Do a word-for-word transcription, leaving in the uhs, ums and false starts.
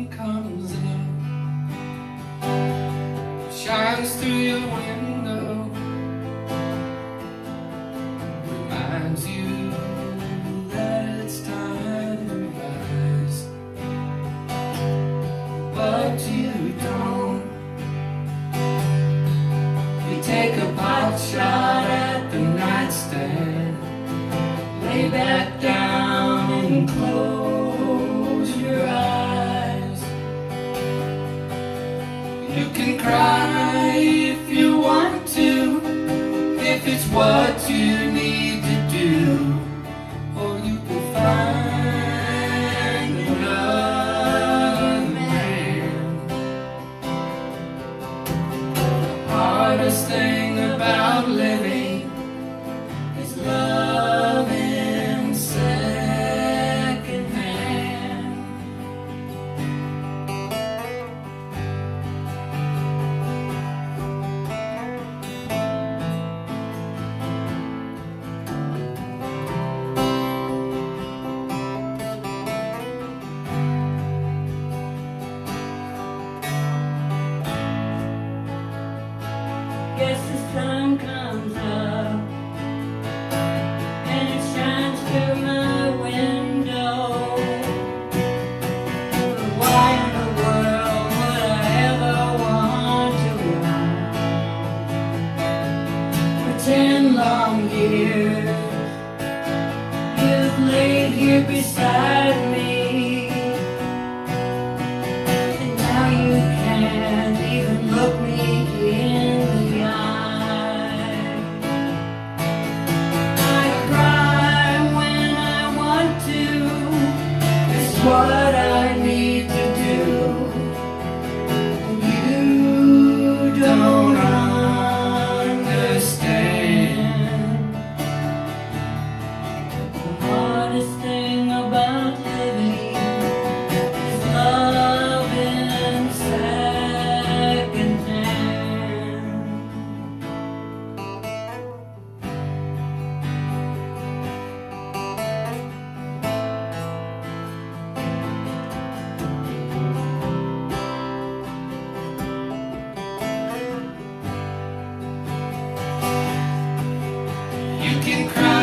sun comes up, shines through your window, reminds you that it's time to rise. But you don't. You take a pot shot at the nightstand, lay back down and close your eyes. You can cry if you want to, if it's what you need to do, or you can find another man. The hardest thing about living is loving second hand. Guess the sun comes up and it shines through my window. But why in the world would I ever want to run? For ten long years you've laid here beside me, and now you can't even look me in the eye. I cry when I want to, it's what I need to do. You don't understand. The hardest thing about living is loving second hand. You can cry